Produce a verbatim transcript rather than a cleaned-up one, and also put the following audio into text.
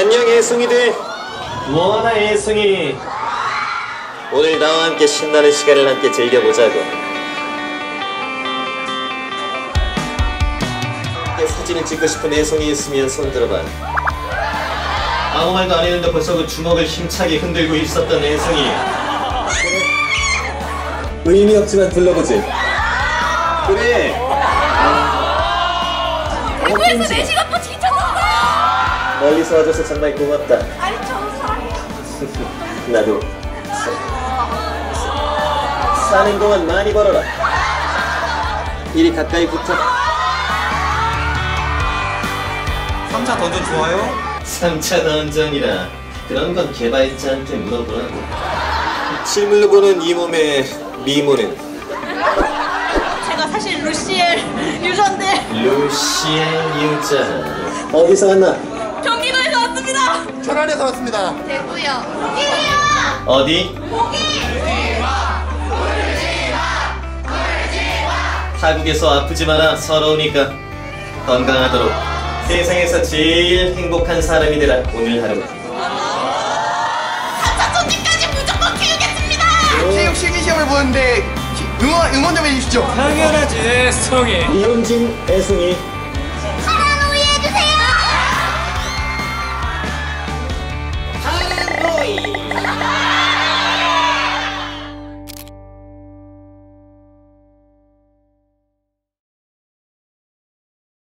안녕 애송이들. 뭐하나 애송이. 오늘 나와 함께 신나는 시간을 함께 즐겨보자고. 함께 사진을 찍고 싶은 애송이 있으면 손 들어봐. 아무 말도 안 했는데 벌써 그 주먹을 힘차게 흔들고 있었던 애송이. 의미 없지만 불러보지. 그래. 대구에서 네 시간 또 지쳤었어. 멀리서 와줘서 정말 고맙다. 아니 저 사랑해요. 나도. 사는 동안 많이 벌어라. 이리 가까이 붙어. 삼 차 던전 좋아요? 삼 차 던전이라 그런 건 개발자한테 물어보라고. 실물로 보는 이 몸의 미모는 제가 사실 루시엘 유전데 루시엘 유자. 어디서 왔나? 경기도에서 왔습니다. 천안에서 왔습니다. 대구요. 어디? 타국에서 아프지 마라. 서러우니까 건강하도록. 세상에서 제일 행복한 사람이 되라. 오늘 하루. 삼 차 손님까지 무조건 키우겠습니다. 체육 실기 시험을 보는데 응원 응원 좀 해주시죠. 당연하지, 성이. 이용진 애송이